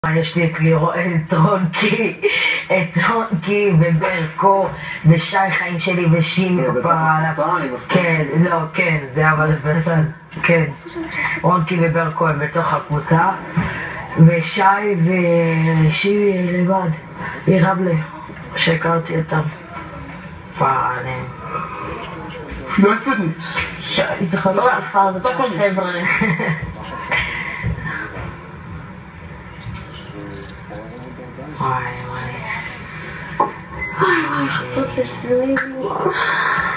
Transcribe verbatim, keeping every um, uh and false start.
יש לי את לירון, את רונקי, את רונקי וברקו ושי חיים שלי ושימי כפרה עליו. כן, לא, כן, זה אבל בצד, כן. רונקי וברקו הם בתוך הקבוצה ושי ושימי לבד, מרבלה, שהכרתי אותם. כפרה עליהם. אני זוכרת את הכפר הזאת של החבר'ה. וואי וואי וואי וואי, חפות לפני